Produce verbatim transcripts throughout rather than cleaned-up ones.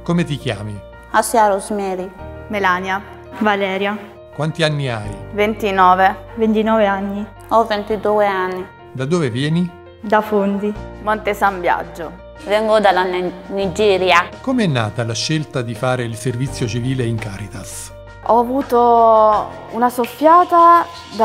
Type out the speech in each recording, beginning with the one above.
Come ti chiami? Asia Rosemary. Melania. Valeria. Quanti anni hai? ventinove. ventinove anni. Ho ventidue anni. Da dove vieni? Da Fondi. Monte San Biagio. Vengo dalla Nigeria. Come è nata la scelta di fare il servizio civile in Caritas? Ho avuto una soffiata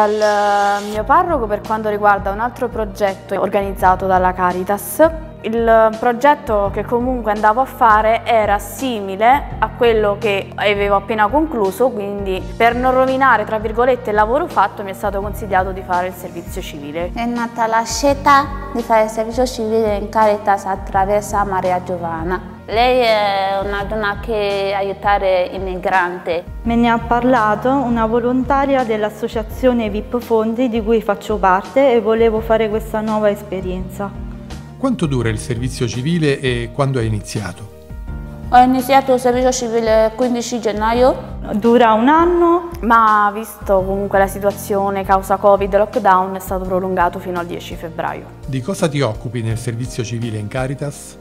dal mio parroco per quanto riguarda un altro progetto organizzato dalla Caritas. Il progetto che comunque andavo a fare era simile a quello che avevo appena concluso, quindi per non rovinare tra virgolette il lavoro fatto mi è stato consigliato di fare il servizio civile. È nata la scelta di fare il servizio civile in Caritas attraverso Maria Giovanna. Lei è una donna che aiuta i migranti. Me ne ha parlato una volontaria dell'associazione V I P Fondi di cui faccio parte e volevo fare questa nuova esperienza. Quanto dura il servizio civile e quando hai iniziato? Ho iniziato il servizio civile il quindici gennaio. Dura un anno, ma visto comunque la situazione causa Covid e lockdown è stato prolungato fino al dieci febbraio. Di cosa ti occupi nel servizio civile in Caritas?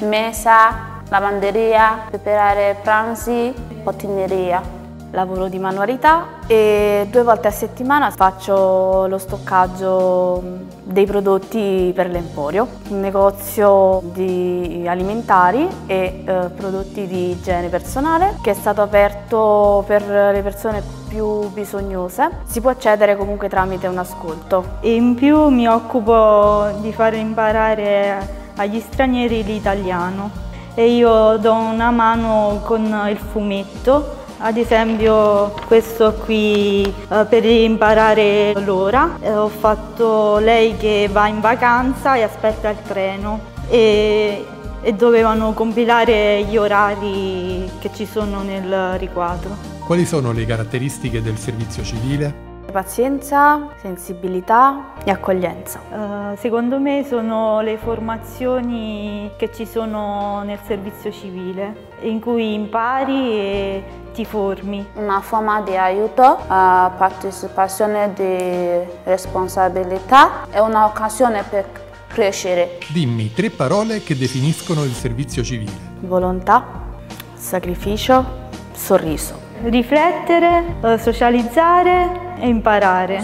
Messa, lavanderia, preparare pranzi, portineria. Lavoro di manualità e due volte a settimana faccio lo stoccaggio dei prodotti per l'Emporio, un negozio di alimentari e eh, prodotti di igiene personale che è stato aperto per le persone più bisognose. Si può accedere comunque tramite un ascolto. e in più mi occupo di fare imparare agli stranieri l'italiano e io do una mano con il fumetto. Ad esempio questo qui eh, per imparare l'ora, eh, ho fatto lei che va in vacanza e aspetta il treno e, e dovevano compilare gli orari che ci sono nel riquadro. Quali sono le caratteristiche del servizio civile? Pazienza, sensibilità e accoglienza. Uh, secondo me sono le formazioni che ci sono nel servizio civile, in cui impari e ti formi. Una forma di aiuto, uh, partecipazione di responsabilità e un'occasione per crescere. Dimmi tre parole che definiscono il servizio civile. Volontà, sacrificio, sorriso. Riflettere, uh, socializzare e imparare.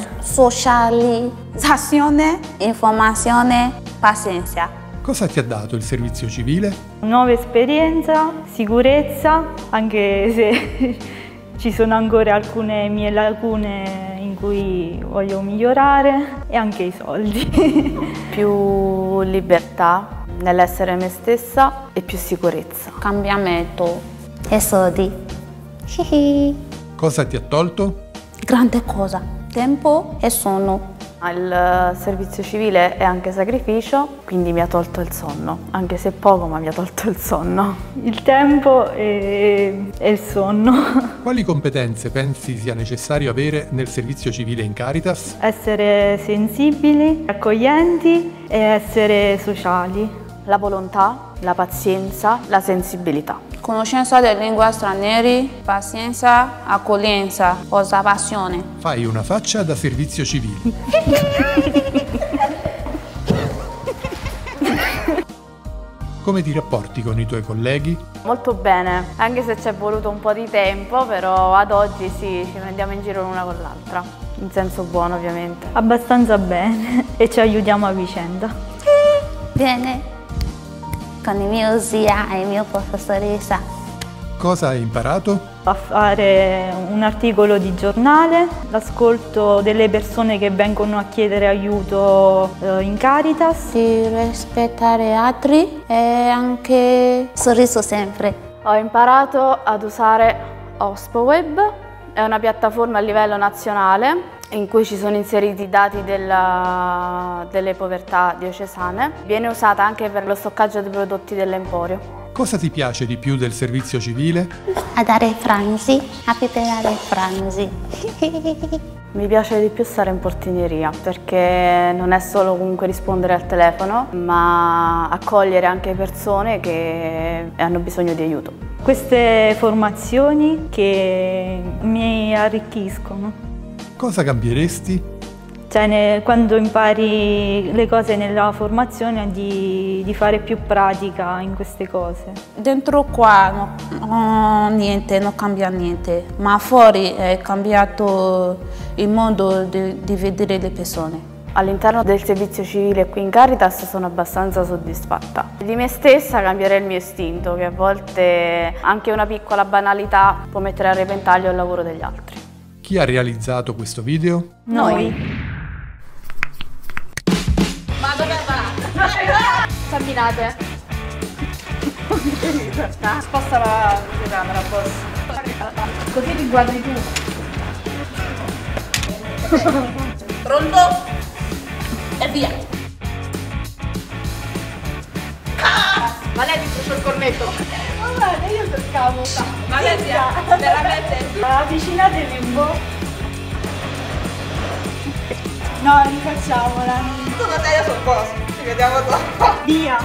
Socializzazione, informazione, pazienza. Cosa ti ha dato il servizio civile? Nuova esperienza, sicurezza, anche se ci sono ancora alcune mie lacune in cui voglio migliorare, e anche i soldi. Più libertà nell'essere me stessa e più sicurezza. Cambiamento e soldi. Cosa ti ha tolto? Grande cosa, tempo e sonno. Il servizio civile è anche sacrificio, quindi mi ha tolto il sonno, anche se poco, ma mi ha tolto il sonno. Il tempo e, e il sonno. Quali competenze pensi sia necessario avere nel servizio civile in Caritas? Essere sensibili, accoglienti e essere sociali. La volontà, la pazienza, la sensibilità. Conoscenza delle lingue straniere, pazienza, accoglienza, osservazione. Fai una faccia da servizio civile. Come ti rapporti con i tuoi colleghi? Molto bene, anche se ci è voluto un po' di tempo, però ad oggi sì, ci prendiamo in giro l'una con l'altra, in senso buono ovviamente. Abbastanza bene e ci aiutiamo a vicenda. Bene, con il mio zia e il mio professoressa. Cosa hai imparato? A fare un articolo di giornale, l'ascolto delle persone che vengono a chiedere aiuto eh, in Caritas. Di rispettare altri e anche sorriso sempre. Ho imparato ad usare OspoWeb, è una piattaforma a livello nazionale in cui ci sono inseriti i dati della, delle povertà diocesane. Viene usata anche per lo stoccaggio dei prodotti dell'Emporio. Cosa ti piace di più del servizio civile? A dare pranzi, a preparare pranzi. Mi piace di più stare in portineria perché non è solo comunque rispondere al telefono, ma accogliere anche persone che hanno bisogno di aiuto. Queste formazioni che mi arricchiscono. Cosa cambieresti? Cioè, ne, quando impari le cose nella formazione di, di fare più pratica in queste cose. Dentro qua no, no, niente, non cambia niente, ma fuori è cambiato il modo di, di vedere le persone. All'interno del servizio civile qui in Caritas sono abbastanza soddisfatta. Di me stessa cambierei il mio istinto, che a volte anche una piccola banalità può mettere a repentaglio il lavoro degli altri. Chi ha realizzato questo video? Noi. Ma dove va? Camminate. Sposta la camera, boss. Così ti guardi tu. Pronto? E via! Ma lei ti brucia il cornetto. Vabbè, io cercavo. Valeria, veramente? Avvicinate il limbo. No, rifacciamola. Tu non sei sul posto, ci vediamo dopo. Via.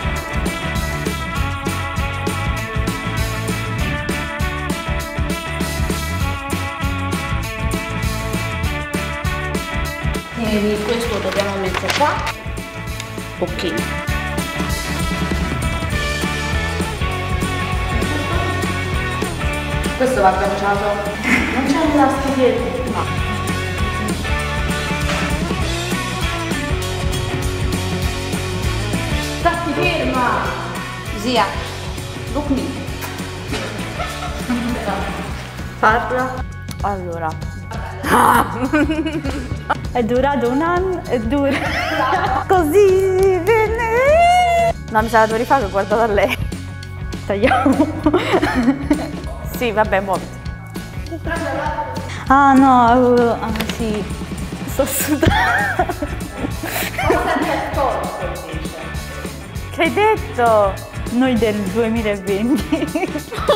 E questo dobbiamo mettere qua. Ok. Questo va agganciato. Non c'è un tasto dietro. No. Stati ferma! Zia, look me. Parla. Allora. È durato un anno e dura così bene. No, mi sa la devo rifare, ho guardato a lei. Tagliamo. Sì, vabbè, muoviti. Ah no, uh, ah, sì, sto sudando. Che hai detto? Noi del duemilaventi.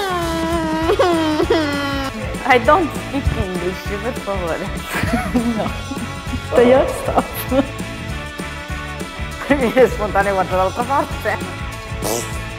I don't speak English, per favore. No. Tagliamo stop. Mi viene spontaneo guardare dall'altra parte.